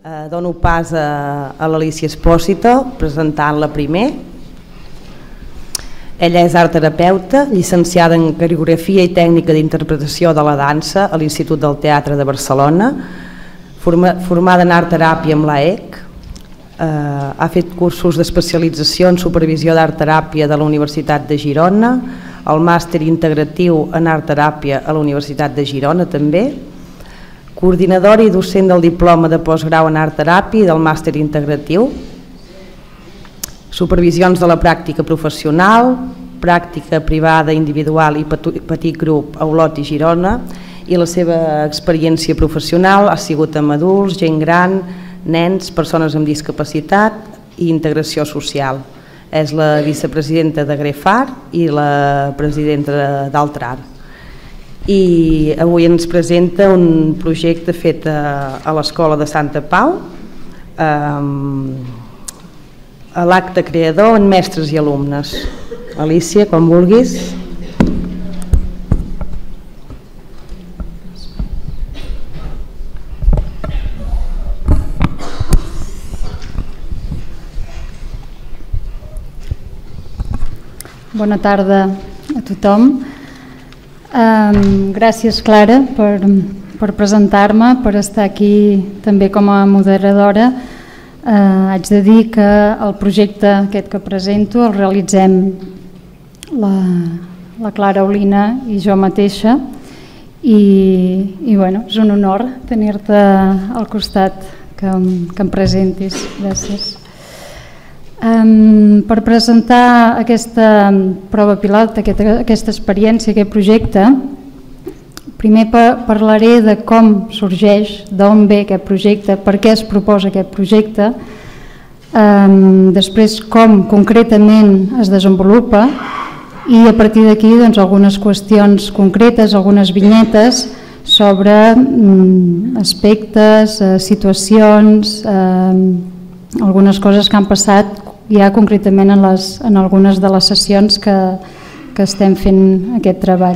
Dono pas a l'Alícia Espósito, presentant-la primer. Ella és art terapeuta, llicenciada en coreografia i tècnica d'interpretació de la dansa a l'Institut del Teatre de Barcelona, formada en art teràpia amb l'AEC. Ha fet cursos d'especialització en supervisió d'art teràpia de la Universitat de Girona, el màster integratiu en art teràpia a la Universitat de Girona també, coordinadora i docent del diploma de postgrau en art teràpia i del màster integratiu, supervisions de la pràctica professional, pràctica privada individual i petit grup a Olot i Girona, i la seva experiència professional ha sigut amb adults, gent gran, nens, persones amb discapacitat i integració social. És la vicepresidenta de Grefar i la presidenta d'Altrar. I avui ens presenta un projecte fet a l'Escola de Santa Pau, a l'acte creador en mestres i alumnes. Alícia, quan vulguis. Bona tarda a tothom. Gràcies, Clara, per presentar-me, per estar aquí també com a moderadora. Haig de dir que el projecte aquest que presento el realitzem la Clara Olina i jo mateixa i bueno, és un honor tenir-te al costat que em presentis. Gràcies. Per presentar aquesta prova pilot, aquesta experiència, aquest projecte, primer parlaré de com sorgeix, d'on ve aquest projecte, per què es proposa aquest projecte, després com concretament es desenvolupa i a partir d'aquí algunes qüestions concretes, algunes vinyetes sobre aspectes, situacions, algunes coses que han passat ja concretament en algunes de les sessions que estem fent aquest treball.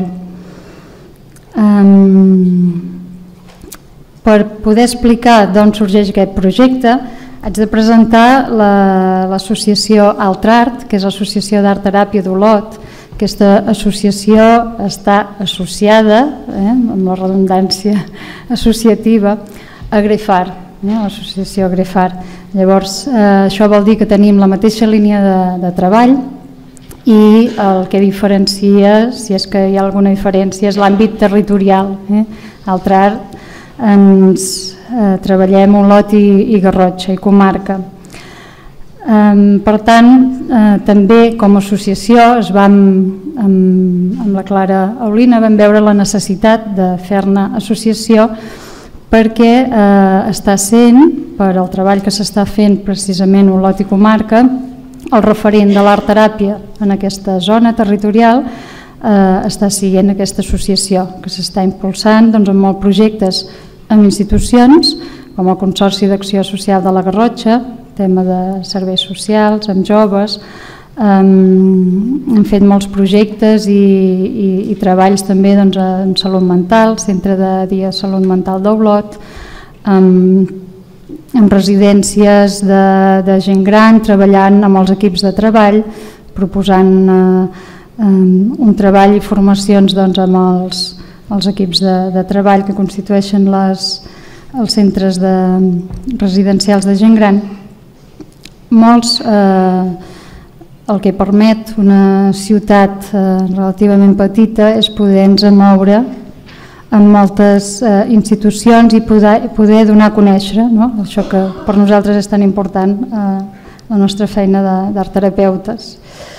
Per poder explicar d'on sorgeix aquest projecte haig de presentar l'associació Altrart, que és l'Associació d'Art Teràpia d'Olot. Aquesta associació està associada, amb la redundància associativa, a Grefar, l'associació Grefar. Llavors, això vol dir que tenim la mateixa línia de treball i el que diferencia, si és que hi ha alguna diferència, és l'àmbit territorial. Altrart ens treballem Olot i Garrotxa i comarca. Per tant, també com a associació amb la Clara Olina vam veure la necessitat de fer-ne associació perquè està sent, per al treball que s'està fent precisament Olot i comarca, el referent de l'art teràpia en aquesta zona territorial està sent aquesta associació que s'està impulsant amb molts projectes amb institucions com el Consorci d'Acció Social de la Garrotxa, tema de serveis socials, amb joves. Hem fet molts projectes i treballs també en salut mental, Centre de Dia de Salut Mental d'Olot, amb residències de gent gran, treballant amb els equips de treball, proposant un treball i formacions amb els equips de treball que constitueixen els centres residencials de gent gran. Molts, el que permet una ciutat relativament petita és poder-nos moure en moltes institucions i poder donar a conèixer això que per nosaltres és tan important, la nostra feina d'art terapeutes.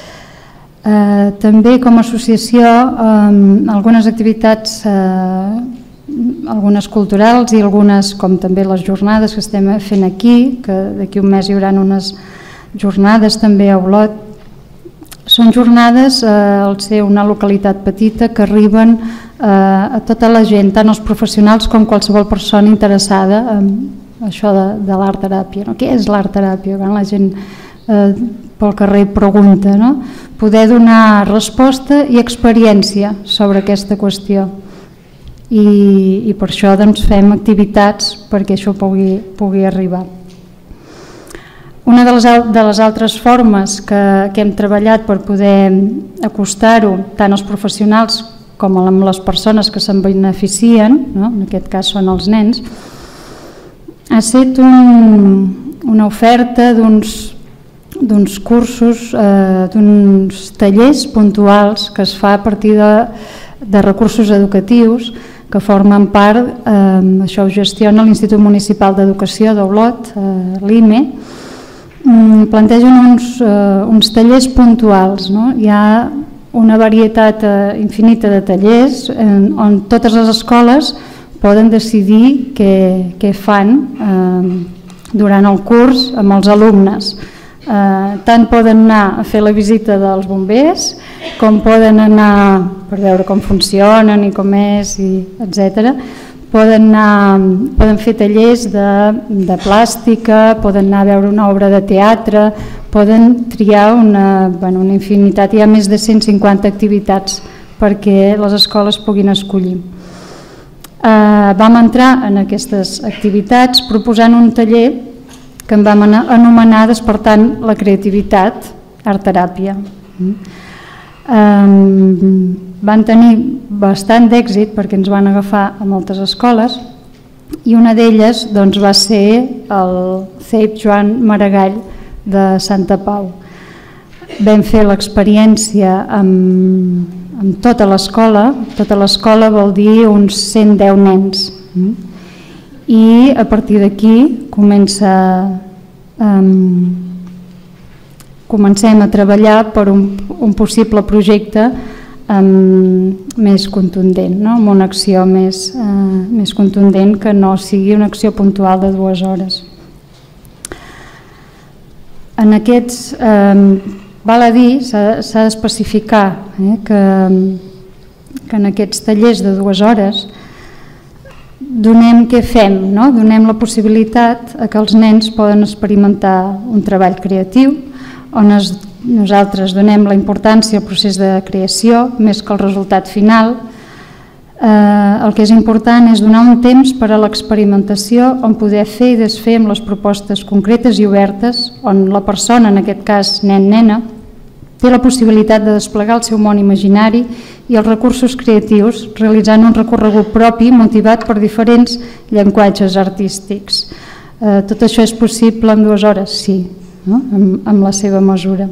També com a associació algunes activitats, algunes culturals i algunes com també les jornades que estem fent aquí, que d'aquí un mes hi haurà unes jornades també a Olot. Són jornades, al ser una localitat petita, que arriben a tota la gent, tant els professionals com qualsevol persona interessada en això de l'art teràpia. Què és l'art teràpia? Quan la gent pel carrer pregunta, poder donar resposta i experiència sobre aquesta qüestió. i per això fem activitats perquè això pugui arribar. Una de les altres formes que hem treballat per poder acostar-ho tant als professionals com a les persones que se'n beneficien, en aquest cas són els nens, ha estat una oferta d'uns cursos, d'uns tallers puntuals que es fa a partir de recursos educatius que formen part, això ho gestiona l'Institut Municipal d'Educació d'Olot, l'IME. Plantegen uns tallers puntuals. Hi ha una varietat infinita de tallers on totes les escoles poden decidir què fan durant el curs amb els alumnes. Tant poden anar a fer la visita dels bombers com poden anar per veure com funcionen i com és, etc. Poden fer tallers de plàstica, poden anar a veure una obra de teatre, poden triar una infinitat, hi ha més de 150 activitats perquè les escoles puguin escollir. Vam entrar en aquestes activitats proposant un taller que en vam anomenar Despertant la creativitat, art-teràpia. Van tenir bastant d'èxit perquè ens van agafar a moltes escoles i una d'elles va ser el CEIP Joan Maragall de Santa Pau. Vam fer l'experiència amb tota l'escola vol dir uns 110 nens. I a partir d'aquí comencem a treballar per un possible projecte més contundent, amb una acció més contundent que no sigui una acció puntual de 2 hores. En aquests, val a dir, s'ha d'especificar que en aquests tallers de 2 hores què fem? Donem la possibilitat que els nens poden experimentar un treball creatiu on nosaltres donem la importància al procés de creació més que al resultat final. El que és important és donar un temps per a l'experimentació on poder fer i desfer amb les propostes concretes i obertes on la persona, en aquest cas nen-nena, té la possibilitat de desplegar el seu món imaginari i els recursos creatius realitzant un recorregut propi motivat per diferents llenguatges artístics. Tot això és possible en 2 hores? Sí, amb la seva mesura.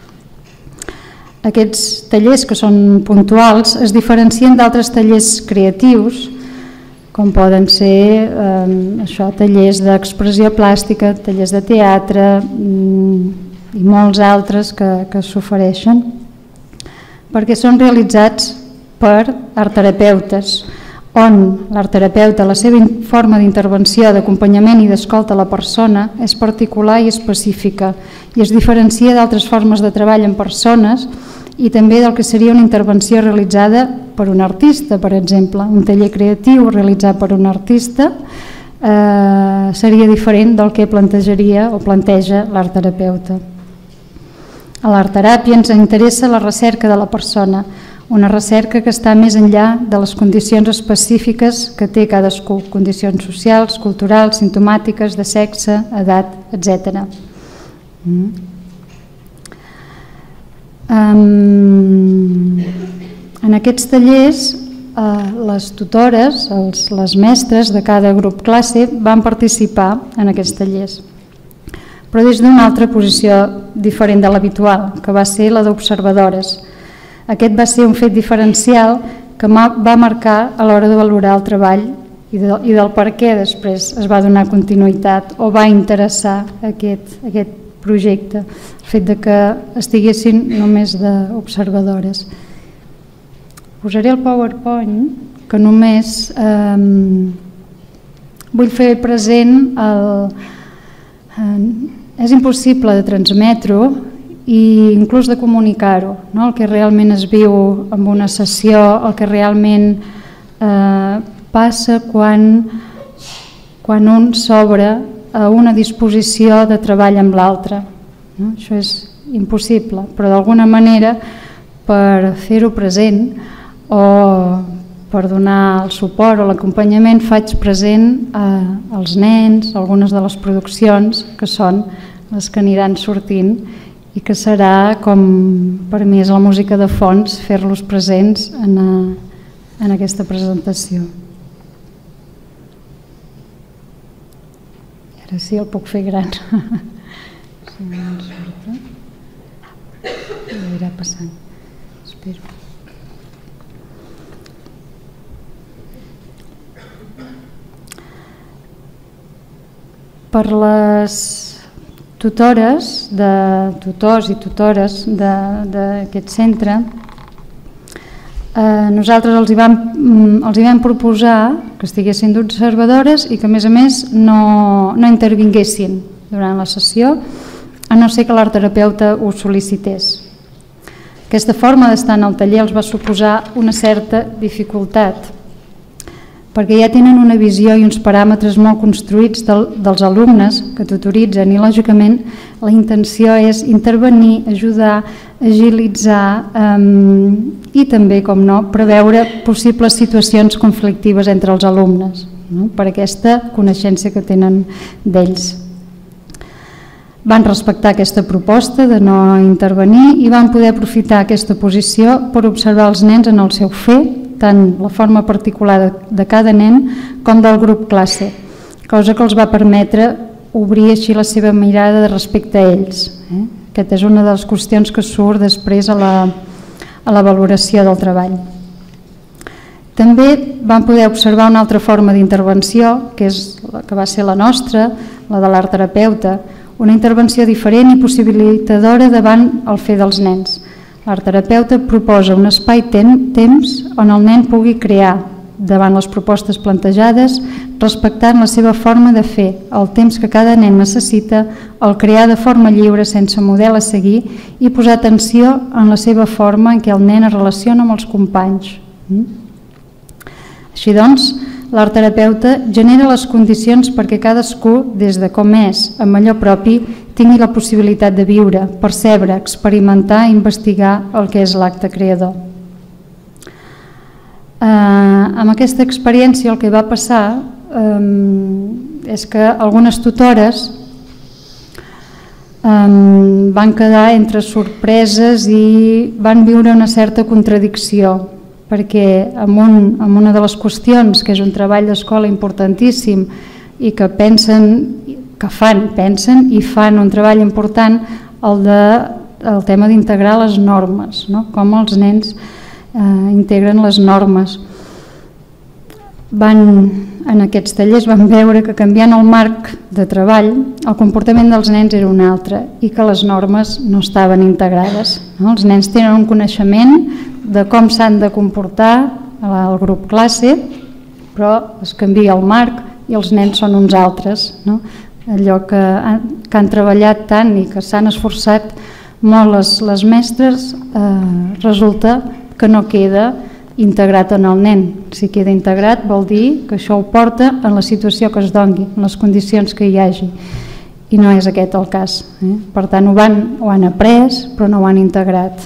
Aquests tallers que són puntuals es diferencien d'altres tallers creatius com poden ser tallers d'expressió plàstica, tallers de teatre i molts altres que s'ofereixen, perquè són realitzats per artterapeutes, on l'artterapeuta, la seva forma d'intervenció, d'acompanyament i d'escolta a la persona és particular i específica i es diferencia d'altres formes de treball en persones i també del que seria una intervenció realitzada per un artista, per exemple. Un taller creatiu realitzat per un artista seria diferent del que plantejaria o planteja l'artterapeuta. A l'artteràpia ens interessa la recerca de la persona, una recerca que està més enllà de les condicions específiques que té cadascú, condicions socials, culturals, simptomàtiques, de sexe, edat, etc. En aquests tallers, les tutores, les mestres de cada grup classe van participar en aquests tallers, però des d'una altra posició diferent de l'habitual, que va ser la d'observadores. Aquest va ser un fet diferencial que va marcar a l'hora de valorar el treball i del per què després es va donar continuïtat o va interessar aquest projecte, el fet que estiguessin només d'observadores. Posaré el PowerPoint, que només vull fer present és impossible de transmetre-ho i inclús de comunicar-ho, el que realment es viu en una sessió, el que realment passa quan un s'obre a una disposició de treball amb l'altre. Això és impossible, però d'alguna manera per fer-ho present o per donar el suport o l'acompanyament faig present als nens algunes de les produccions que són les que aniran sortint i que serà, com per mi és la música de fons, fer-los presents en aquesta presentació. I ara sí el puc fer gran. Si no en surt, ho irà passant. Espero. Per les tutors i tutores d'aquest centre, nosaltres els hi vam proposar que estiguessin d'observadores i que a més no intervinguessin durant la sessió, a no ser que l'artterapeuta ho sol·licités. Aquesta forma d'estar en el taller els va suposar una certa dificultat, perquè ja tenen una visió i uns paràmetres molt construïts dels alumnes que tutoritzen i, lògicament, la intenció és intervenir, ajudar, agilitzar i també, com no, preveure possibles situacions conflictives entre els alumnes, per aquesta coneixença que tenen d'ells. Van respectar aquesta proposta de no intervenir i van poder aprofitar aquesta posició per observar els nens en el seu fer, tant la forma particular de cada nen com del grup classe, cosa que els va permetre obrir així la seva mirada de respecte a ells. Aquesta és una de les qüestions que surt després a la valoració del treball. També vam poder observar una altra forma d'intervenció, que va ser la nostra, la de l'artterapeuta, una intervenció diferent i possibilitadora davant el fer dels nens. L'artterapeuta proposa un espai-temps on el nen pugui crear davant les propostes plantejades, respectant la seva forma de fer, el temps que cada nen necessita, el crear de forma lliure sense model a seguir i posar atenció en la seva forma en què el nen es relaciona amb els companys. Així doncs, l'artterapeuta genera les condicions perquè cadascú, des de com és, amb allò propi, tingui la possibilitat de viure, percebre, experimentar i investigar el que és l'acte creador. Amb aquesta experiència el que va passar és que algunes tutores van quedar entre sorpreses i van viure una certa contradicció, perquè en una de les qüestions, que és un treball d'escola importantíssim i que pensen i fan un treball important, el tema d'integrar les normes, com els nens integren les normes. En aquests tallers van veure que canviant el marc de treball el comportament dels nens era un altre i que les normes no estaven integrades. Els nens tenen un coneixement de com s'han de comportar al grup classe, però es canvia el marc i els nens són uns altres. Allò que han treballat tant i que s'han esforçat molt les mestres, resulta que no queda integrat en el nen. Si queda integrat vol dir que això ho porta en la situació que es doni, en les condicions que hi hagi, i no és aquest el cas. Per tant, ho han après, però no ho han integrat.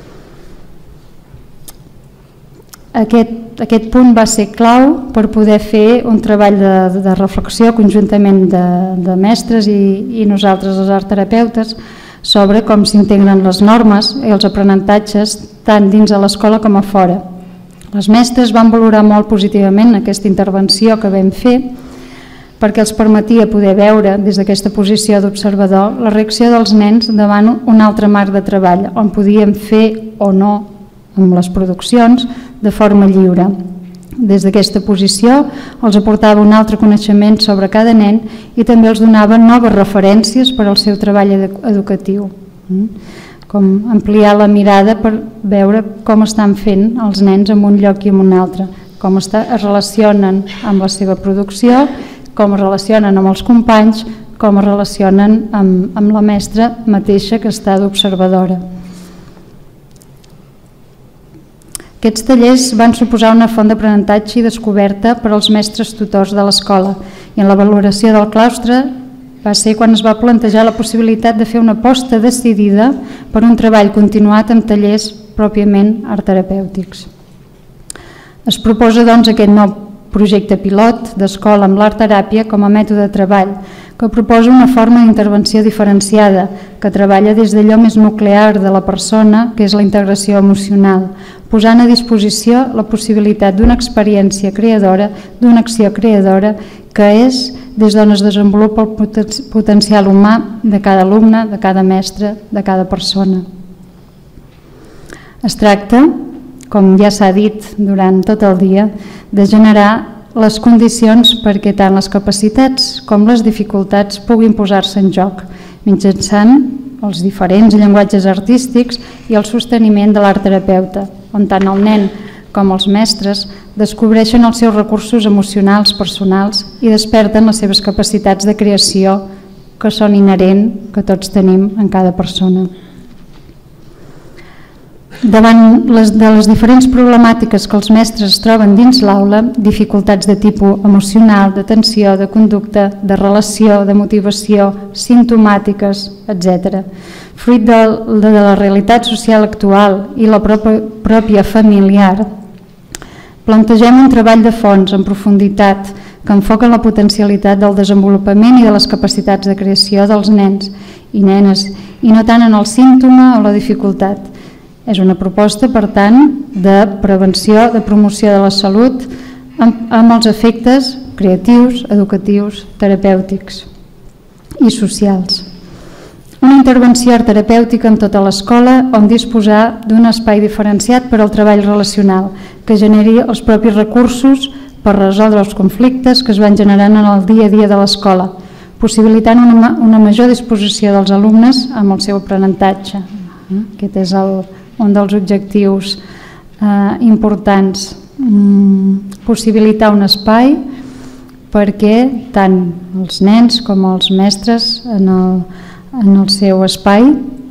Aquest punt va ser clau per poder fer un treball de reflexió conjuntament de mestres i nosaltres, els artterapeutes, sobre com s'integren les normes i els aprenentatges tant dins de l'escola com a fora. Les mestres van valorar molt positivament aquesta intervenció que vam fer perquè els permetia poder veure des d'aquesta posició d'observador la reacció dels nens davant un altre marc de treball on podíem fer o no amb les produccions de forma lliure. Des d'aquesta posició els aportava un altre coneixement sobre cada nen i també els donava noves referències per al seu treball educatiu, com ampliar la mirada per veure com estan fent els nens en un lloc i en un altre, com es relacionen amb la seva producció, com es relacionen amb els companys, com es relacionen amb la mestra mateixa que està d'observadora. Aquests tallers van suposar una font d'aprenentatge i descoberta per als mestres tutors de l'escola i en la valoració del claustre va ser quan es va plantejar la possibilitat de fer una aposta decidida per un treball continuat amb tallers pròpiament artterapèutics. Es proposa doncs aquest nou projecte pilot d'escola amb l'art-teràpia com a mètode de treball, que proposa una forma d'intervenció diferenciada, que treballa des d'allò més nuclear de la persona, que és la integració emocional, posant a disposició la possibilitat d'una experiència creadora, d'una acció creadora, que és des d'on es desenvolupa el potencial humà de cada alumne, de cada mestre, de cada persona. Es tracta, com ja s'ha dit durant tot el dia, de generar les condicions perquè tant les capacitats com les dificultats puguin posar-se en joc, mitjançant els diferents llenguatges artístics i el sosteniment de l'art terapeuta, on tant el nen com els mestres descobreixen els seus recursos emocionals, personals i desperten les seves capacitats de creació que són inherents, que tots tenim en cada persona. Davant de les diferents problemàtiques que els mestres es troben dins l'aula, dificultats de tipus emocional, d'atenció, de conducta, de relació, de motivació, simptomàtiques, etc. Fruit de la realitat social actual i la pròpia familiar, plantegem un treball de fons en profunditat que enfoca la potencialitat del desenvolupament i de les capacitats de creació dels nens i nenes, i no tant en el símptoma o la dificultat. És una proposta, per tant, de prevenció, de promoció de la salut amb els efectes creatius, educatius, terapèutics i socials. Una intervenció art terapèutica en tota l'escola on disposar d'un espai diferenciat per al treball relacional que generi els propis recursos per resoldre els conflictes que es van generant en el dia a dia de l'escola, possibilitant una major disposició dels alumnes amb el seu aprenentatge. Aquest és un dels objectius importants, possibilitar un espai perquè tant els nens com els mestres en el seu espai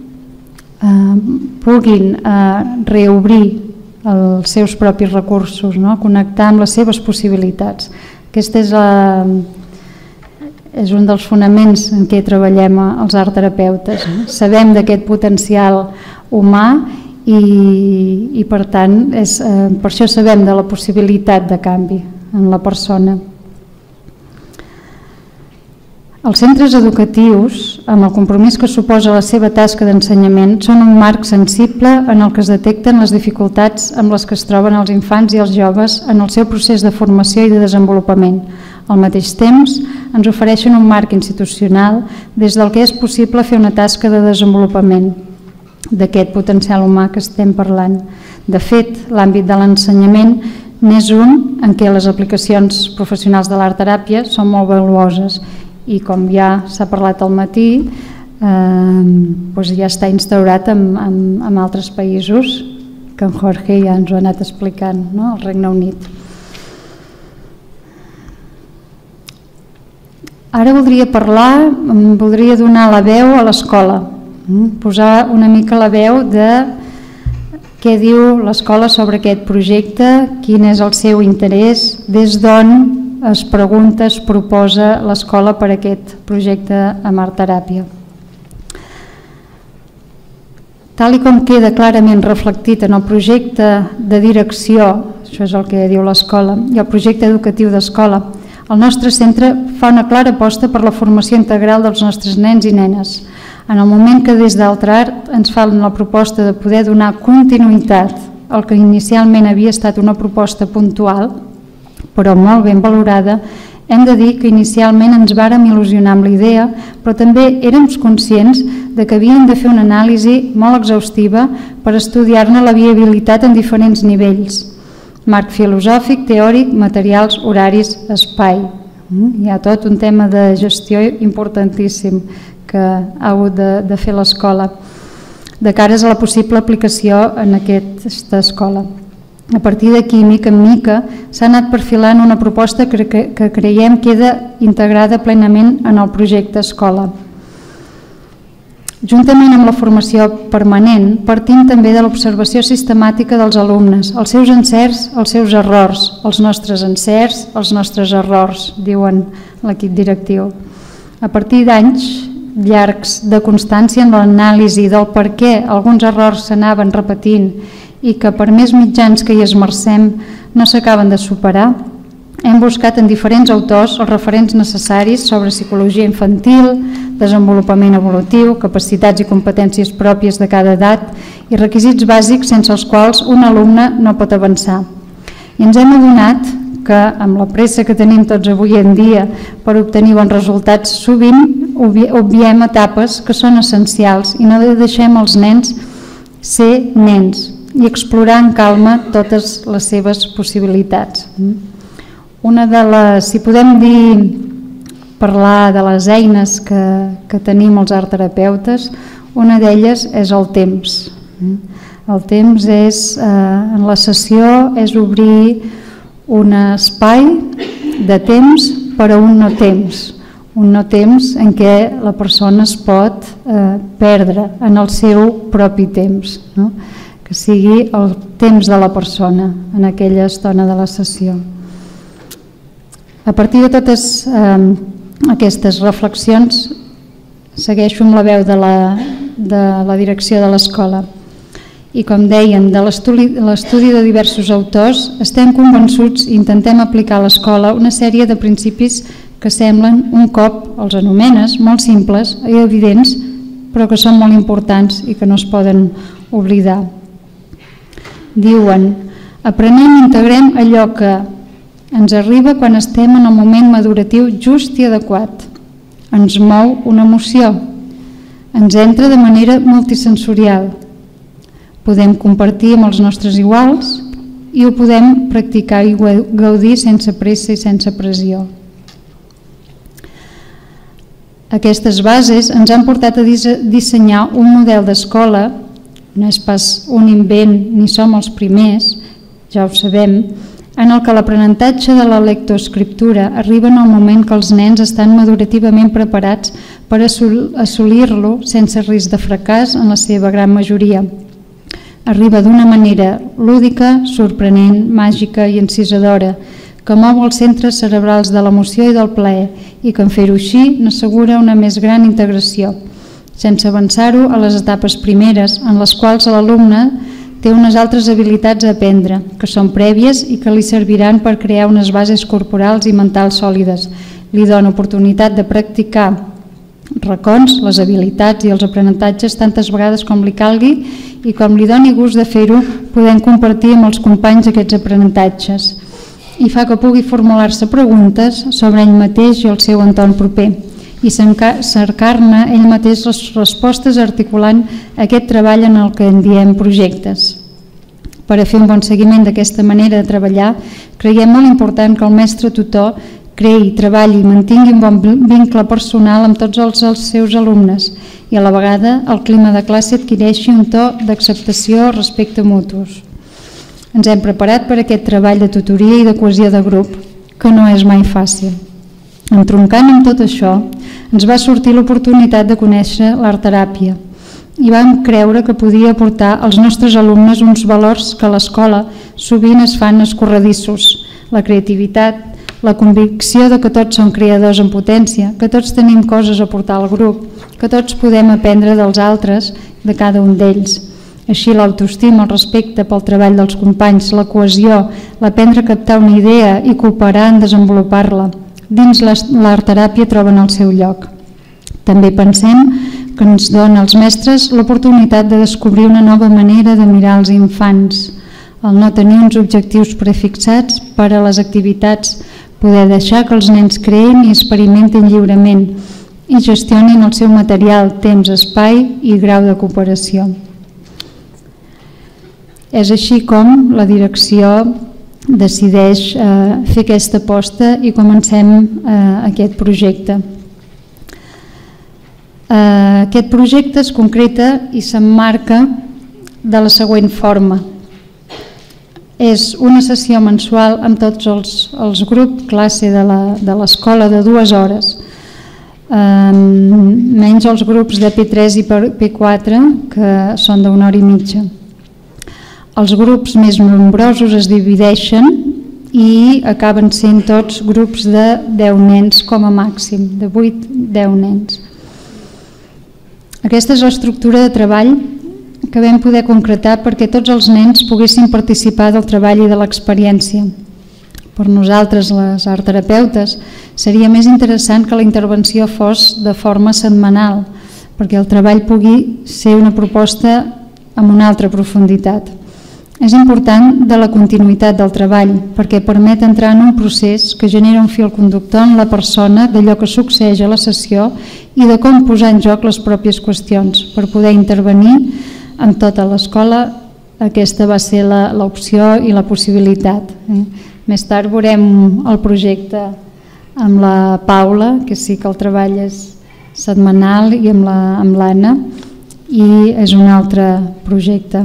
puguin reobrir els seus propis recursos, connectar amb les seves possibilitats. Aquest és un dels fonaments en què treballem els art terapeutes. Sabem d'aquest potencial humà i per tant per això sabem de la possibilitat de canvi en la persona. Els centres educatius, amb el compromís que suposa la seva tasca d'ensenyament, són un marc sensible en el que es detecten les dificultats amb les que es troben els infants i els joves en el seu procés de formació i de desenvolupament. Al mateix temps, ens ofereixen un marc institucional des del que és possible fer una tasca de desenvolupament d'aquest potencial humà que estem parlant. De fet, l'àmbit de l'ensenyament n'és un en què les aplicacions professionals de l'art teràpia són molt valuoses i, com ja s'ha parlat al matí, ja està instaurat en altres països que en Jorge ja ens ho ha anat explicant, al Regne Unit. Ara voldria donar la veu a l'escola, posar una mica la veu de què diu l'escola sobre aquest projecte, quin és el seu interès, des d'on es pregunta, es proposa l'escola per aquest projecte amb art teràpia. Tal com queda clarament reflectit en el projecte de direcció, això és el que diu l'escola, i el projecte educatiu d'escola, el nostre centre fa una clara aposta per la formació integral dels nostres nens i nenes. En el moment que des d'Altart ens fan la proposta de poder donar continuïtat al que inicialment havia estat una proposta puntual, però molt ben valorada, hem de dir que inicialment ens vàrem il·lusionar amb la idea, però també érem conscients de que havíem de fer una anàlisi molt exhaustiva per estudiar-ne la viabilitat en diferents nivells: marc filosòfic, teòric, materials, horaris, espai. Hi ha tot un tema de gestió importantíssim que ha hagut de fer l'escola de cares a la possible aplicació en aquesta escola. A partir d'aquí, mica en mica, s'ha anat perfilant una proposta que creiem queda integrada plenament en el projecte escola. Juntament amb la formació permanent, partim també de l'observació sistemàtica dels alumnes, els seus encerts, els seus errors, els nostres encerts, els nostres errors, diuen l'equip directiu. A partir d'anys llargs de constància en l'anàlisi del per què alguns errors s'anaven repetint i que per més mitjans que hi esmercem no s'acaben de superar, hem buscat en diferents autors els referents necessaris sobre psicologia infantil, desenvolupament evolutiu, capacitats i competències pròpies de cada edat i requisits bàsics sense els quals un alumne no pot avançar. I ens hem adonat que amb la pressa que tenim tots avui en dia per obtenir bons resultats, sovint obviem etapes que són essencials i no deixem els nens ser nens i explorar en calma totes les seves possibilitats. Una de les, si podem dir, parlar de les eines que tenim els artterapeutes, una d'elles és el temps. El temps és, en la sessió, és obrir un espai de temps per a un no temps en què la persona es pot perdre en el seu propi temps, no? Que sigui el temps de la persona en aquella estona de la sessió. A partir de totes aquestes reflexions segueixo amb la veu de la direcció de l'escola. I com deien, de l'estudi de diversos autors, estem convençuts i intentem aplicar a l'escola una sèrie de principis que semblen, un cop els anomenes, molt simples i evidents, però que són molt importants i que no es poden oblidar. Diuen, aprenem i integrem allò que ens arriba quan estem en el moment maduratiu just i adequat. Ens mou una emoció, ens entra de manera multisensorial. Podem compartir amb els nostres iguals i ho podem practicar i gaudir sense pressa i sense pressió. Aquestes bases ens han portat a dissenyar un model d'escola, no és pas un invent ni som els primers, ja ho sabem, en el que l'aprenentatge de la lectoescriptura arriba en el moment que els nens estan madurativament preparats per assolir-lo sense risc de fracàs en la seva gran majoria. Arriba d'una manera lúdica, sorprenent, màgica i encisadora, que mou els centres cerebrals de l'emoció i del plaer i que en fer-ho així n'assegura una més gran integració, sense avançar-ho a les etapes primeres en les quals l'alumne té unes altres habilitats a aprendre, que són prèvies i que li serviran per crear unes bases corporals i mentals sòlides. Li dona oportunitat de practicar racons, les habilitats i els aprenentatges tantes vegades com li calgui i com li doni gust de fer-ho, podem compartir amb els companys aquests aprenentatges. I fa que pugui formular-se preguntes sobre ell mateix i el seu entorn proper i cercar-ne ell mateix les respostes articulant aquest treball en el que en diem projectes. Per a fer un bon seguiment d'aquesta manera de treballar, creiem molt important que el mestre tutor creï, treballi i mantingui un bon vincle personal amb tots els seus alumnes i a la vegada el clima de classe adquireixi un to d'acceptació i respecte mutus. Ens hem preparat per aquest treball de tutoria i de cohesió de grup, que no és mai fàcil. Entroncant amb tot això, ens va sortir l'oportunitat de conèixer l'artteràpia i vam creure que podia aportar als nostres alumnes uns valors que a l'escola sovint es fan escorredissos, la creativitat, la convicció de que tots som creadors en potència, que tots tenim coses a portar al grup, que tots podem aprendre dels altres, de cada un d'ells. Així l'autoestima, el respecte pel treball dels companys, la cohesió, l'aprendre a captar una idea i cooperar en desenvolupar-la. Dins l'artteràpia troben el seu lloc. També pensem que ens dona als mestres l'oportunitat de descobrir una nova manera de mirar els infants, el no tenir uns objectius prefixats per a les activitats, poder deixar que els nens creïn i experimenten lliurement i gestionin el seu material, temps, espai i grau de cooperació. És així com la direcció decideix fer aquesta aposta i comencem aquest projecte. Aquest projecte es concreta i s'emmarca de la següent forma. És una sessió mensual amb tots els grups classe de l'escola de 2 hores, menys els grups de P3 i P4 que són d'1 hora i mitja. Els grups més nombrosos es divideixen i acaben sent tots grups de 10 nens com a màxim, de 8-10 nens. Aquesta és l'estructura de treball que vam poder concretar perquè tots els nens poguessin participar del treball i de l'experiència. Per nosaltres, les artterapeutes, seria més interessant que la intervenció fos de forma setmanal, perquè el treball pugui ser una proposta amb una altra profunditat. És important de la continuïtat del treball, perquè permet entrar en un procés que genera un fil conductor en la persona d'allò que succeeix a la sessió i de com posar en joc les pròpies qüestions per poder intervenir en tota l'escola. Aquesta va ser l'opció i la possibilitat. Més tard veurem el projecte amb la Paula, que sí que el treball és setmanal, i amb l'Anna, i és un altre projecte.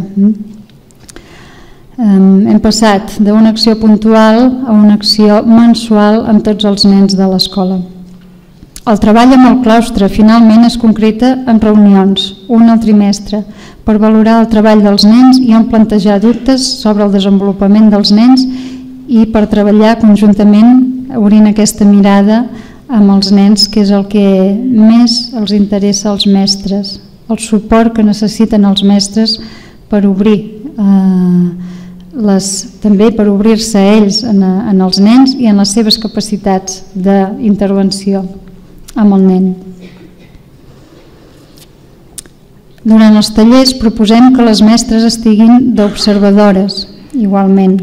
Hem passat d'una acció puntual a una acció mensual amb tots els nens de l'escola. El treball amb el claustre finalment es concreta en reunions, una al trimestre, per valorar el treball dels nens i en plantejar dubtes sobre el desenvolupament dels nens i per treballar conjuntament obrint aquesta mirada amb els nens, que és el que més els interessa als mestres, el suport que necessiten els mestres per obrir també per obrir-se a ells en els nens i en les seves capacitats d'intervenció amb el nen. Durant els tallers proposem que les mestres estiguin d'observadores, igualment.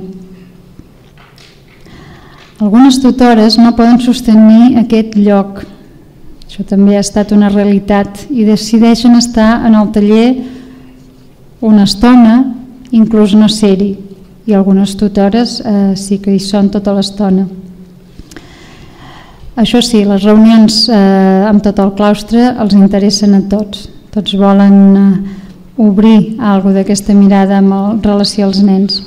Algunes tutores no poden sostenir aquest lloc, això també ha estat una realitat, i decideixen estar en el taller una estona, inclús no ser-hi, i algunes tutores sí que hi són tota l'estona. Això sí, les reunions amb tot el claustre els interessen a tots. Tots volen obrir alguna d'aquesta mirada en relació als nens.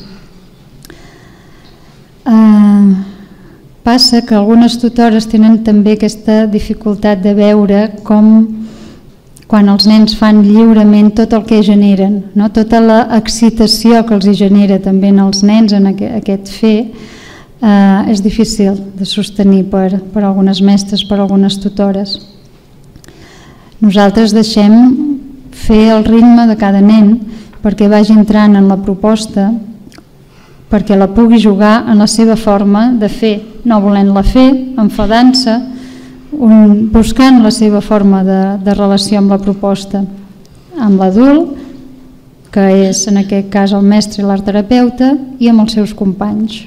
Passa que algunes tutores tenen també aquesta dificultat de veure com quan els nens fan lliurement tot el que generen, tota l'excitació que els genera també en els nens en aquest fer, és difícil de sostenir per algunes mestres, per algunes tutores. Nosaltres deixem fer el ritme de cada nen perquè vagi entrant en la proposta, perquè la pugui jugar en la seva forma de fer, no volent-la fer, enfadant-se, buscant la seva forma de relació amb la proposta, amb l'adult, que és en aquest cas el mestre i l'artterapeuta, i amb els seus companys.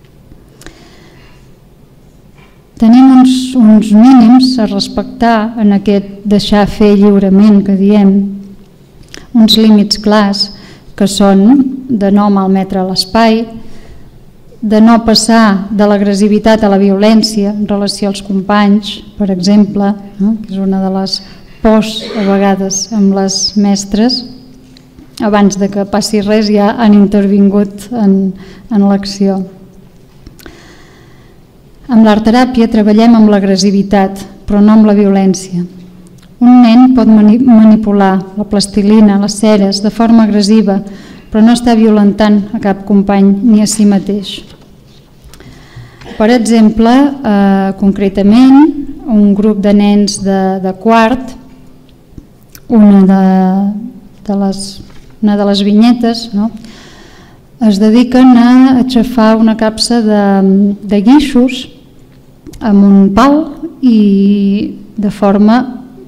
Tenim uns mínims a respectar en aquest deixar fer lliurement que diem, uns límits clars que són de no malmetre l'espai, de no passar de l'agressivitat a la violència en relació als companys, per exemple, que és una de les pors a vegades amb les mestres, abans de que passi res ja han intervingut en l'acció. Amb l'artteràpia treballem amb l'agressivitat, però no amb la violència. Un nen pot manipular la plastilina, les ceres, de forma agressiva, però no està violentant a cap company ni a si mateix. Per exemple, concretament, un grup de nens de quart, una de les vinyetes, es dediquen a aixafar una capsa de guixos amb un pal i de forma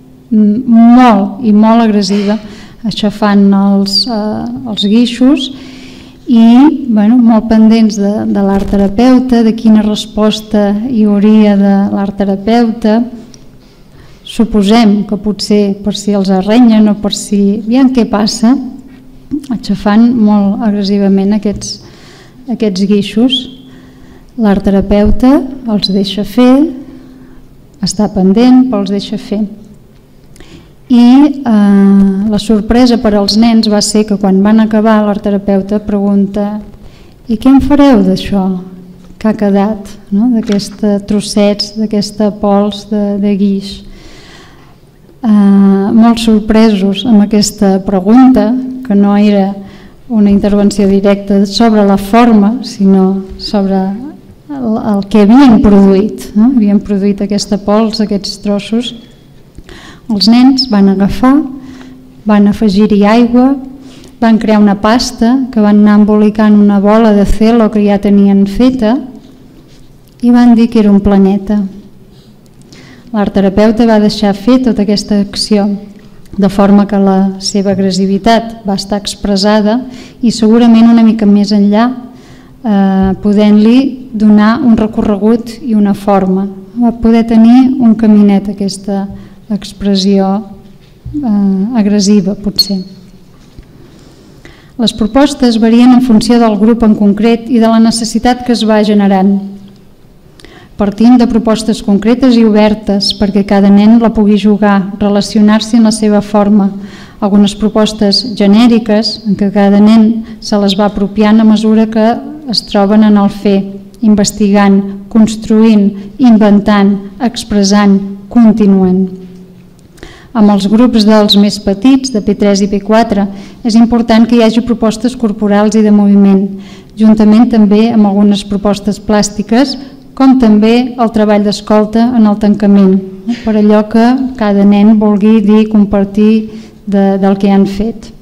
molt agressiva, aixafant els guixos i molt pendents de l'artterapeuta, de quina resposta hi hauria de l'artterapeuta. Suposem que potser per si els arrenyen o per si veiem què passa, aixafant molt agressivament aquests guixos. L'artterapeuta els deixa fer, està pendent però els deixa fer. I la sorpresa per als nens va ser que quan van acabar l'artterapeuta pregunta: i què en fareu d'això que ha quedat, d'aquests trossets, d'aquesta pols de guix? Molt sorpresos amb aquesta pregunta, que no era una intervenció directa sobre la forma, sinó sobre el que havien produït. Havien produït aquesta pols, aquests trossos. Els nens van agafar, van afegir-hi aigua, van crear una pasta que van anar embolicant una bola de celo que ja tenien feta i van dir que era un planeta. L'art terapeuta va deixar fer tota aquesta acció, de forma que la seva agressivitat va estar expressada i segurament una mica més enllà, podent-li donar un recorregut i una forma. Va poder tenir un caminet, aquesta expressió agressiva, potser. Les propostes varien en funció del grup en concret i de la necessitat que es va generant. Partim de propostes concretes i obertes perquè cada nen la pugui jugar, relacionar-s'hi en la seva forma. Algunes propostes genèriques en què cada nen se les va apropiant a mesura que es troben en el fer, investigant, construint, inventant, expressant, continuant. Amb els grups dels més petits, de P3 i P4, és important que hi hagi propostes corporals i de moviment, juntament també amb algunes propostes plàstiques, com també el treball d'escolta en el tancament, per allò que cada nen vulgui dir, compartir del que han fet.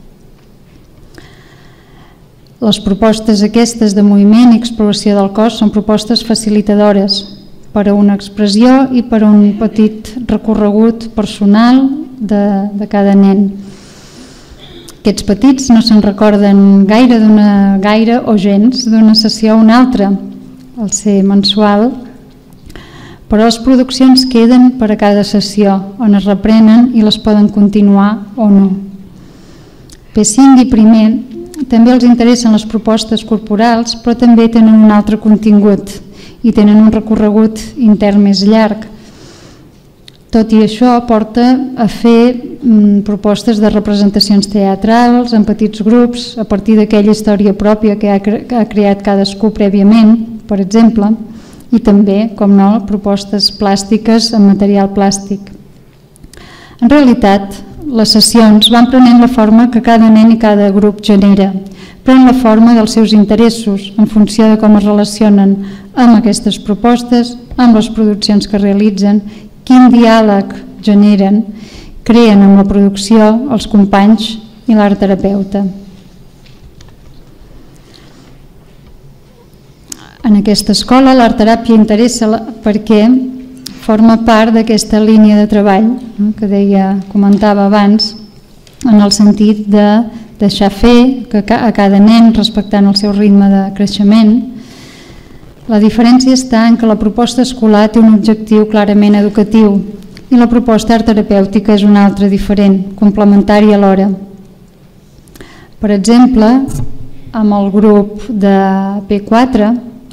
Les propostes aquestes de moviment i exploració del cos són propostes facilitadores per a una expressió i per a un petit recorregut personal de cada nen. Aquests petits no se'n recorden gaire o gens d'una sessió a una altra, al ser mensual, però les produccions queden per a cada sessió, on es reprenen i les poden continuar o no. P5 i primer també els interessen les propostes corporals, però també tenen un altre contingut i tenen un recorregut intern més llarg. Tot i això porta a fer propostes de representacions teatrals en petits grups a partir d'aquella història pròpia que ha creat cadascú prèviament, per exemple, i també, com no, propostes plàstiques en material plàstic. En realitat, les sessions van prenent la forma que cada nen i cada grup genera, pren la forma dels seus interessos en funció de com es relacionen amb aquestes propostes, amb les produccions que realitzen, quin diàleg generen, creen amb la producció els companys i l'art terapeuta. En aquesta escola l'art teràpia interessa perquè forma part d'aquesta línia de treball que comentava abans, en el sentit de deixar fer a cada nen respectant el seu ritme de creixement. La diferència està en que la proposta escolar té un objectiu clarament educatiu i la proposta art terapèutica és una altra diferent, complementària alhora. Per exemple, amb el grup de P4,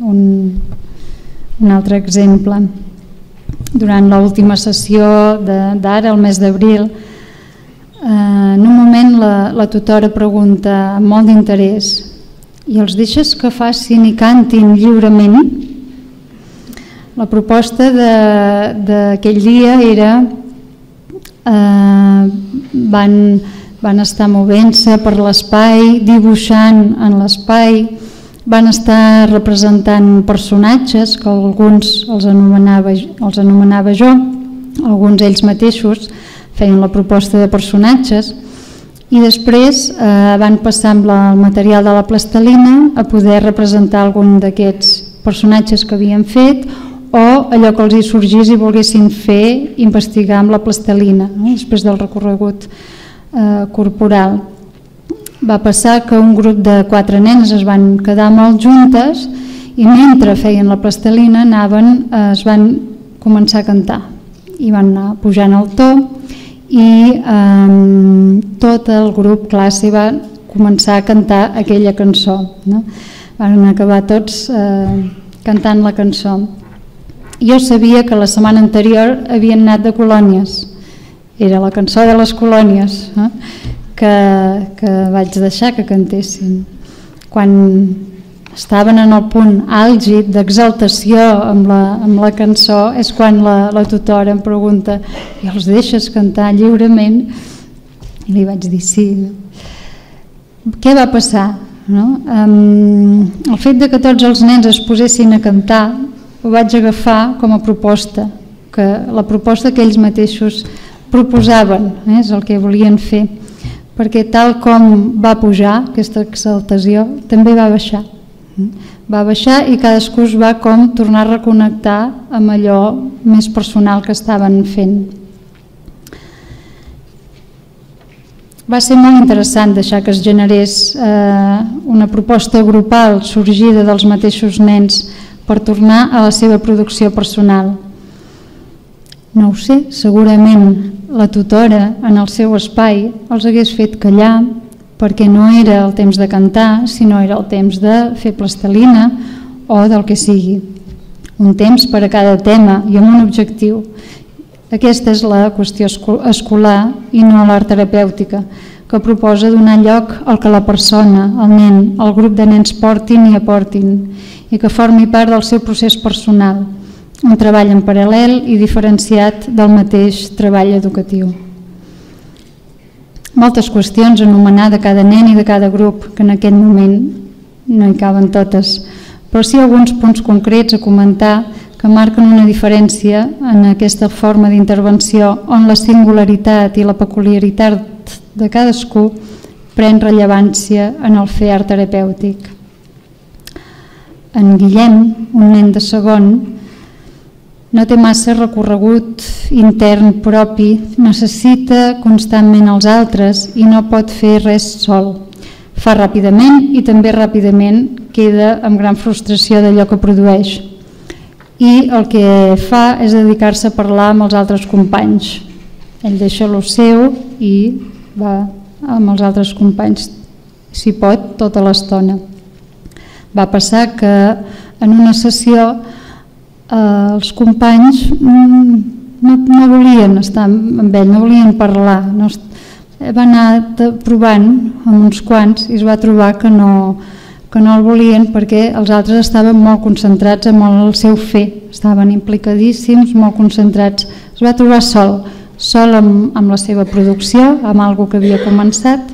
un altre exemple, durant l'última sessió d'ara, el mes d'abril, en un moment la tutora pregunta amb molt d'interès: i els deixes que facin i cantin lliurement? La proposta d'aquell dia era van estar movent-se per l'espai, dibuixant en l'espai, van estar representant personatges que alguns els anomenava jo, alguns ells mateixos feien la proposta de personatges i després van passar amb el material de la plastilina a poder representar algun d'aquests personatges que havien fet o allò que els hi sorgís i volguessin fer, investigar amb la plastilina, després del recorregut corporal. Va passar que un grup de 4 nenes es van quedar molt juntes i mentre feien la plastilina es van començar a cantar i van anar pujant el to i tot el grup classe va començar a cantar aquella cançó. Van acabar tots cantant la cançó. Jo sabia que la setmana anterior havien anat de colònies, era la cançó de les colònies, que vaig deixar que cantessin. Quan estaven en el punt àlgid d'exaltació amb la cançó és quan la tutora em pregunta: i els deixes cantar lliurement? I li vaig dir sí. Què va passar? El fet de que tots els nens es posessin a cantar ho vaig agafar com a proposta, la proposta que ells mateixos proposaven, és el que volien fer. perquè tal com va pujar aquesta exaltació, també va baixar. Va baixar i cadascú es va com tornar a reconnectar amb allò més personal que estaven fent. Va ser molt interessant deixar que es generés una proposta grupal sorgida dels mateixos nens per tornar a la seva producció personal. No ho sé, segurament la tutora en el seu espai els hagués fet callar perquè no era el temps de cantar, sinó era el temps de fer plastelina o del que sigui. Un temps per a cada tema i amb un objectiu. Aquesta és la qüestió escolar i no l'art terapèutica, que proposa donar lloc al que la persona, el nen, el grup de nens portin i aportin i que formi part del seu procés personal, un treball en paral·lel i diferenciat del mateix treball educatiu. Moltes qüestions a anomenar de cada nen i de cada grup, que en aquest moment no hi caben totes, però sí alguns punts concrets a comentar que marquen una diferència en aquesta forma d'intervenció on la singularitat i la peculiaritat de cadascú pren rellevància en el fer art terapèutic. En Guillem, un nen de segon, no té massa recorregut intern propi, necessita constantment els altres i no pot fer res sol. Fa ràpidament i també ràpidament queda amb gran frustració d'allò que produeix. I el que fa és dedicar-se a parlar amb els altres companys. Ell deixa lo seu i va amb els altres companys, si pot, tota l'estona. Va passar que en una sessió els companys no volien estar amb ell, no volien parlar. Va anar provant amb uns quants i es va trobar que no el volien perquè els altres estaven molt concentrats en el seu fer, estaven implicadíssims, molt concentrats. Es va trobar sol amb la seva producció, amb alguna que havia començat,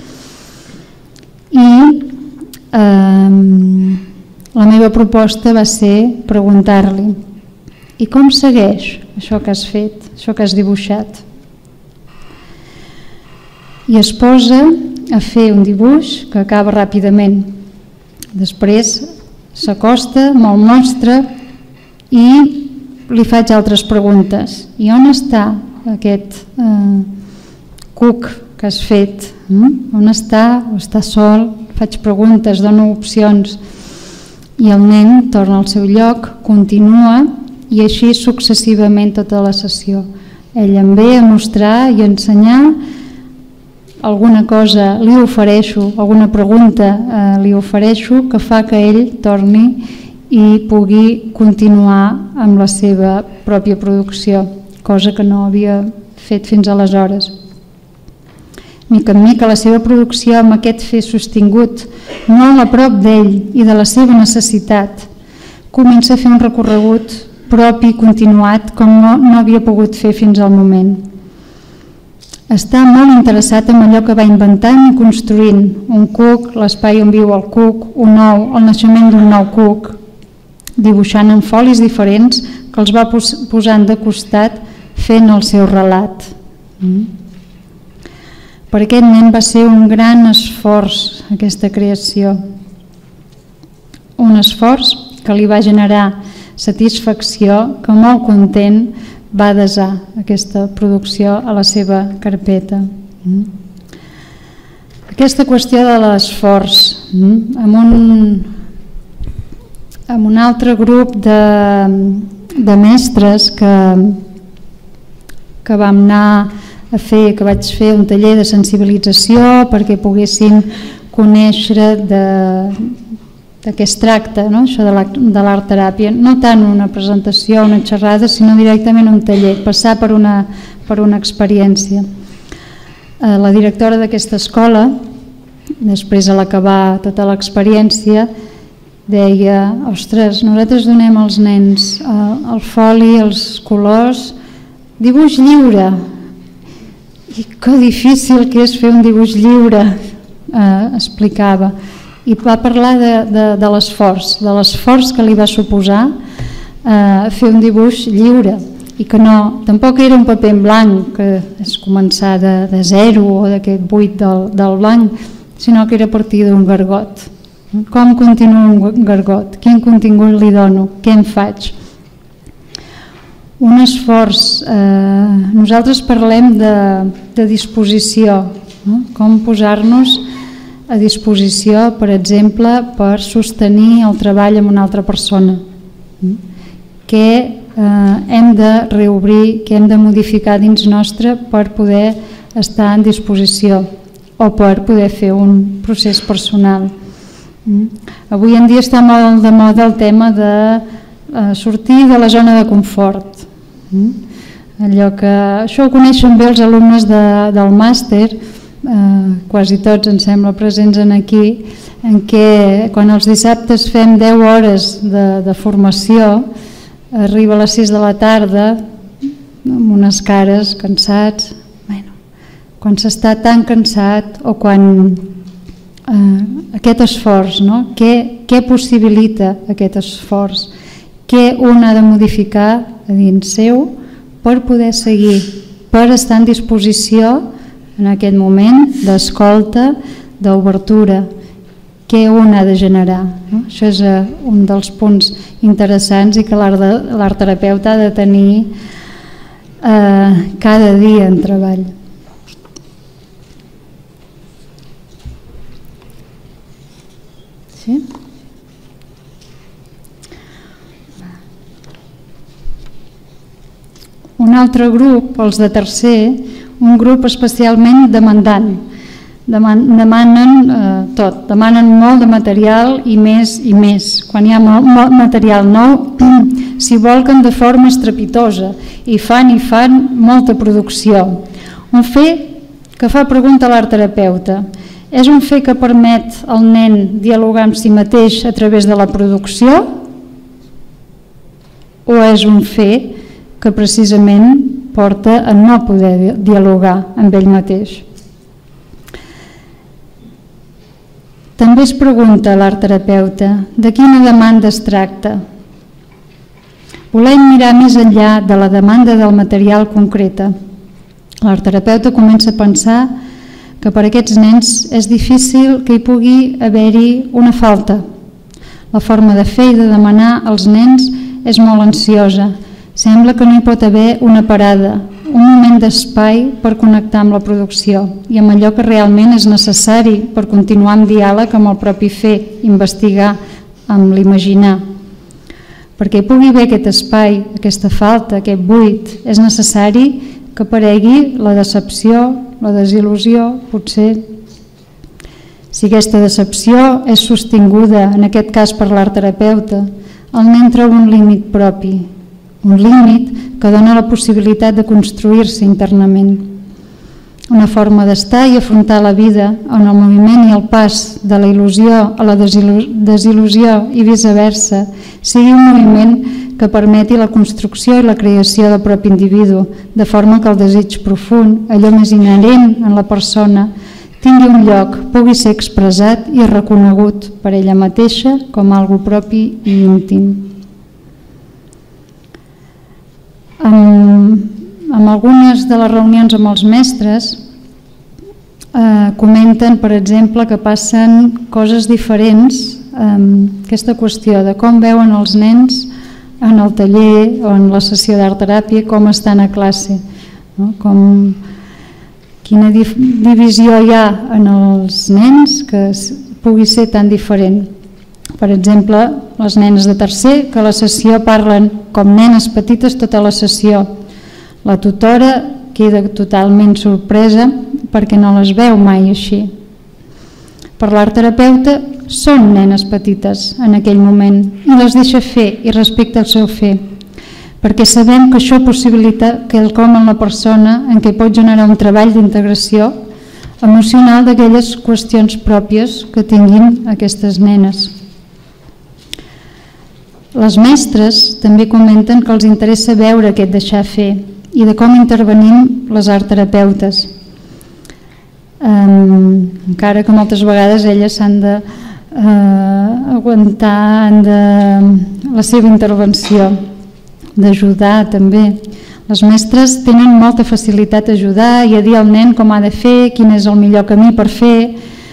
i la meva proposta va ser preguntar-li: i com segueix això que has fet, això que has dibuixat? I es posa a fer un dibuix que acaba ràpidament. Després s'acosta, me'l mostra i li faig altres preguntes. I on està aquest cuc que has fet? On està? O està sol? Faig preguntes, dono opcions. I el nen torna al seu lloc, continua i així successivament tota la sessió. Ell em ve a mostrar i a ensenyar, alguna cosa li ofereixo, alguna pregunta li ofereixo que fa que ell torni i pugui continuar amb la seva pròpia producció, cosa que no havia fet fins aleshores. Mica en mica la seva producció amb aquest fer sostingut, molt a prop d'ell i de la seva necessitat, comença a fer un recorregut propi i continuat com no havia pogut fer fins al moment. Està molt interessat en allò que va inventant i construint, un cuc, l'espai on viu el cuc, un ou, el naixement d'un nou cuc, dibuixant en folis diferents que els va posant de costat fent el seu relat. Per aquest nen va ser un gran esforç aquesta creació, un esforç que li va generar satisfacció, que molt content va desar aquesta producció a la seva carpeta. Aquesta qüestió de l'esforç, amb un altre grup de mestres que vam anar a fer, que vaig fer un taller de sensibilització perquè poguessin conèixer de què es tracta, això de l'art teràpia, no tant una presentació, una xerrada, sinó directament un taller, passar per una experiència. La directora d'aquesta escola, després a l'acabar tota l'experiència, deia: ostres, nosaltres donem als nens el foli, els colors, dibuix lliure. I que difícil que és fer un dibuix lliure, explicava. I va parlar de l'esforç que li va suposar fer un dibuix lliure. i que tampoc era un paper en blanc, que és començar de zero o d'aquest buit del blanc, sinó que era a partir d'un gargot. Com continua un gargot? Quin contingut li dono? Què en faig? Un esforç. Nosaltres parlem de disposició, com posar-nos a disposició, per exemple, per sostenir el treball amb una altra persona. Què hem de reobrir, què hem de modificar dins nostre per poder estar en disposició o per poder fer un procés personal. Avui en dia està molt de moda el tema de sortir de la zona de confort. Això ho coneixen bé els alumnes del màster, quasi tots em sembla presents aquí, en què quan els dissabtes fem 10 hores de formació, arriba a les 6 de la tarda amb unes cares cansats. Quan s'està tan cansat o quan aquest esforç, què possibilita aquest esforç? Què un ha de modificar a dins seu per poder seguir, per estar en disposició en aquest moment d'escolta, d'obertura, què un ha de generar. Això és un dels punts interessants i que l'art terapeuta ha de tenir cada dia en treball. Sí? Un altre grup, els de tercer, un grup especialment demandant. Demanen tot, demanen molt de material i més i més. Quan hi ha molt material nou, s'hi volquen de forma estrepitosa i fan molta producció. Un fet que fa pregunta a l'art terapeuta. És un fet que permet al nen dialogar amb si mateix a través de la producció o és un fet que precisament porta a no poder dialogar amb ell mateix? També es pregunta a l'art terapeuta de quina demanda es tracta. Volem mirar més enllà de la demanda del material concreta. L'art terapeuta comença a pensar que per a aquests nens és difícil que hi pugui haver-hi una falta. La forma de fer i de demanar als nens és molt ansiosa. Sembla que no hi pot haver una parada, un moment d'espai per connectar amb la producció i amb allò que realment és necessari per continuar en diàleg amb el propi fer, investigar, amb l'imaginar. Perquè hi pugui haver aquest espai, aquesta falta, aquest buit, és necessari que aparegui la decepció, la desil·lusió, potser. Si aquesta decepció és sostinguda, en aquest cas per l'art terapeuta, el nen troba un límit propi, un límit que dona la possibilitat de construir-se internament. Una forma d'estar i afrontar la vida on el moviment i el pas de la il·lusió a la desil·lusió i viceversa sigui un moviment que permeti la construcció i la creació del propi individu, de forma que el desig profund, allò més inherent en la persona, tingui un lloc, pugui ser expressat i reconegut per ella mateixa com algo propi i íntim. En algunes de les reunions amb els mestres comenten, per exemple, que passen coses diferents, aquesta qüestió de com veuen els nens en el taller o en la sessió d'art teràpia, com estan a classe, quina divisió hi ha en els nens que pugui ser tan diferent. Per exemple, les nenes de tercer, que a la sessió parlen com nenes petites tota la sessió. La tutora queda totalment sorpresa perquè no les veu mai així. Per l'art terapeuta són nenes petites en aquell moment i les deixa fer i respecta el seu fer, perquè sabem que això possibilita quelcom en la persona en què pot generar un treball d'integració emocional d'aquelles qüestions pròpies que tinguin aquestes nenes. Les mestres també comenten que els interessa veure aquest deixar fer i de com intervenim les art terapeutes. Encara que moltes vegades elles s'han d'aguantar la seva intervenció, d'ajudar també. Les mestres tenen molta facilitat a ajudar i a dir al nen com ha de fer, quin és el millor camí per fer.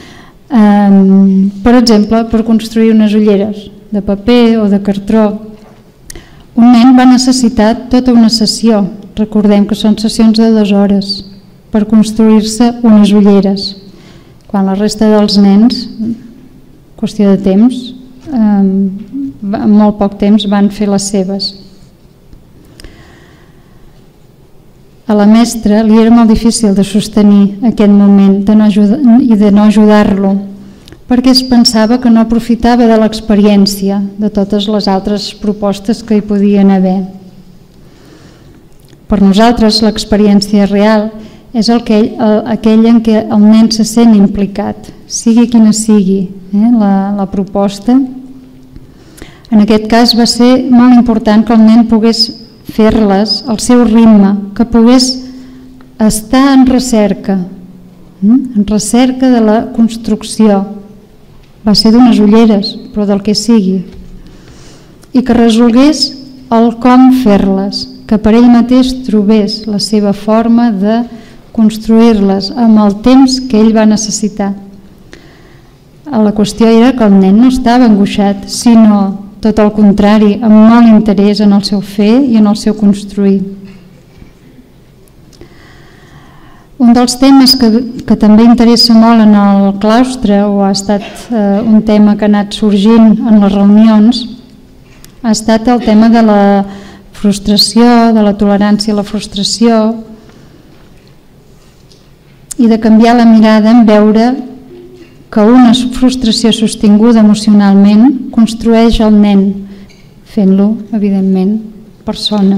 Per exemple, per construir unes ulleres de paper o de cartró. Un nen va necessitar tota una sessió, recordem que són sessions de 2 hores, per construir-se unes ulleres, quan la resta dels nens, qüestió de temps, en molt poc temps van fer les seves. A la mestra li era molt difícil de sostenir aquest moment i de no ajudar-lo, perquè es pensava que no aprofitava de l'experiència de totes les altres propostes que hi podien haver. Per nosaltres l'experiència real és aquell en què el nen se sent implicat, sigui quina sigui la proposta. En aquest cas va ser molt important que el nen pogués fer-les al seu ritme, que pogués estar en recerca de la construcció. Va ser d'unes ulleres, però del que sigui. I que resolgués el com fer-les, que per ell mateix trobés la seva forma de construir-les amb el temps que ell va necessitar. La qüestió era que el nen no estava angoixat, sinó tot el contrari, amb molt interès en el seu fer i en el seu construir. Un dels temes que també interessa molt en el claustre, o ha estat un tema que ha anat sorgint en les reunions, ha estat el tema de la frustració, de la tolerància a la frustració, i de canviar la mirada en veure que una frustració sostinguda emocionalment construeix el nen, fent-lo, evidentment, persona.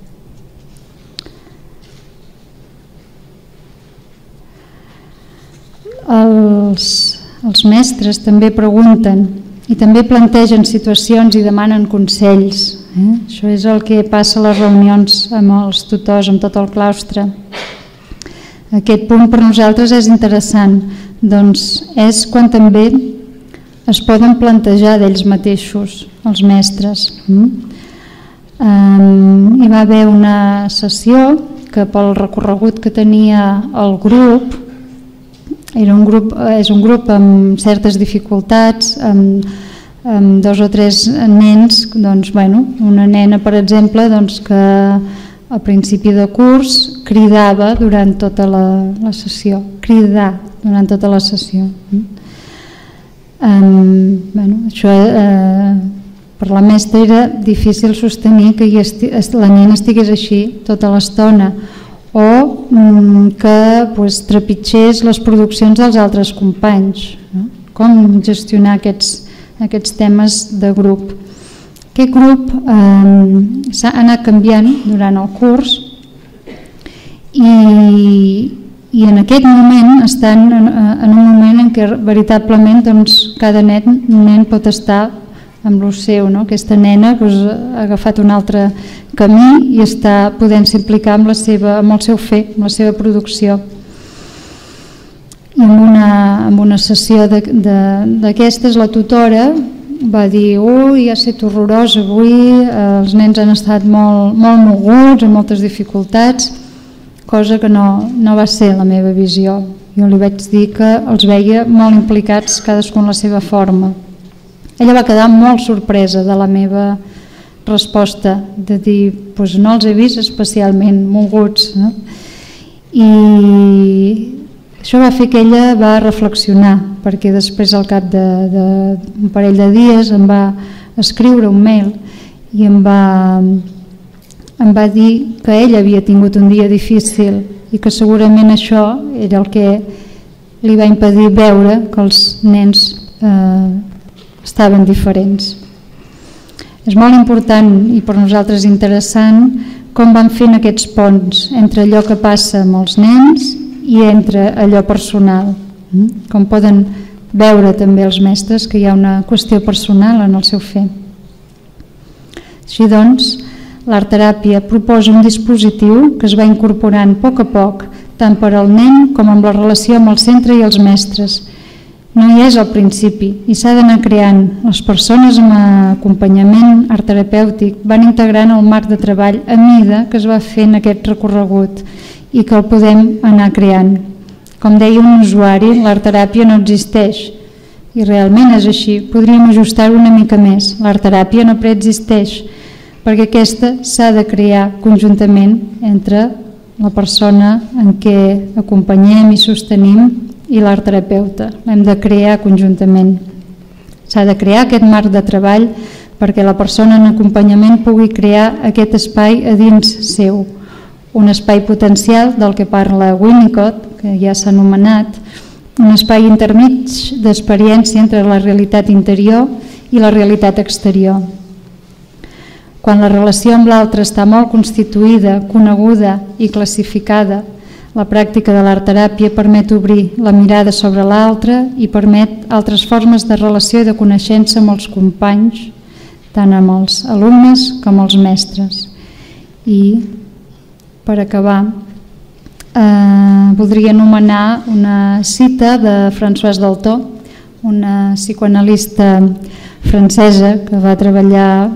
Els mestres també pregunten i també plantegen situacions i demanen consells. Això és el que passa a les reunions amb els tutors, amb tot el claustre. Aquest punt per nosaltres és interessant, doncs és quan també es poden plantejar d'ells mateixos, els mestres. Hi va haver una sessió que pel recorregut que tenia el grup, és un grup amb certes dificultats, amb 2 o 3 nens, una nena per exemple que al principi de curs cridava durant tota la sessió, Això per la mestra era difícil sostenir que la nena estigués així tota l'estona, o que trepitgés les produccions dels altres companys. Com gestionar aquests temes de grup. Aquest grup s'ha anat canviant durant el curs i en aquest moment estan en un moment en què veritablement cada nen pot estar amb el seu. Aquesta nena ha agafat un altre camí i està podent s'implicar amb el seu fer, amb la seva producció. I en una sessió d'aquestes la tutora va dir: ui, ha estat horrorós avui, els nens han estat molt moguts, amb moltes dificultats, cosa que no va ser la meva visió. Jo li vaig dir que els veia molt implicats, cadascun la seva forma. Ella va quedar molt sorpresa de la meva resposta, de dir, no els he vist especialment moguts. I això va fer que ella va reflexionar, perquè després al cap d'un parell de dies em va escriure un mail i em va dir que ella havia tingut un dia difícil i que segurament això era el que li va impedir veure que els nens estaven diferents. És molt important i per nosaltres interessant com van fent aquests ponts entre allò que passa amb els nens i entre allò personal. Com poden veure també els mestres que hi ha una qüestió personal en el seu fer. Així doncs, l'art-teràpia proposa un dispositiu que es va incorporant a poc, tant per al nen com amb la relació amb el centre i els mestres, No hi és al principi i s'ha d'anar creant. Les persones amb acompanyament art terapèutic van integrant el marc de treball a mida que es va fent aquest recorregut i que el podem anar creant. Com deia un usuari, l'art teràpia no existeix i realment és així. Podríem ajustar-ho una mica més. L'art teràpia no preexisteix perquè aquesta s'ha de crear conjuntament entre la persona en què acompanyem i sostenim i l'art terapeuta. L'hem de crear conjuntament. S'ha de crear aquest marc de treball perquè la persona en acompanyament pugui crear aquest espai a dins seu. Un espai potencial del que parla Winnicott, que ja s'ha anomenat, un espai intermig d'experiència entre la realitat interior i la realitat exterior. Quan la relació amb l'altre està molt constituïda, coneguda i classificada, la pràctica de l'art teràpia permet obrir la mirada sobre l'altre i permet altres formes de relació i de coneixença amb els companys, tant amb els alumnes com els mestres. I, per acabar, voldria anomenar una cita de Françoise Dolto, una psicoanalista francesa que va treballar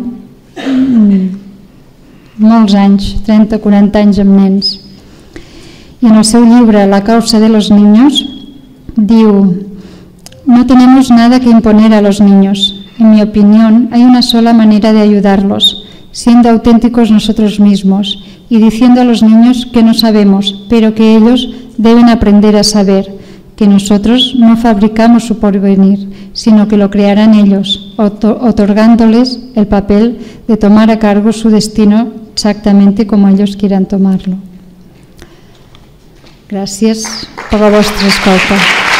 molts anys, 30-40 anys amb nens. Y en el seu llibre La causa de los niños diu: no tenemos nada que imponer a los niños. En mi opinión, hay una sola manera de ayudarlos, siendo auténticos nosotros mismos y diciendo a los niños que no sabemos, pero que ellos deben aprender a saber, que nosotros no fabricamos su porvenir, sino que lo crearán ellos, otorgándoles el papel de tomar a cargo su destino exactamente como ellos quieran tomarlo. Gràcies per la vostra escolta.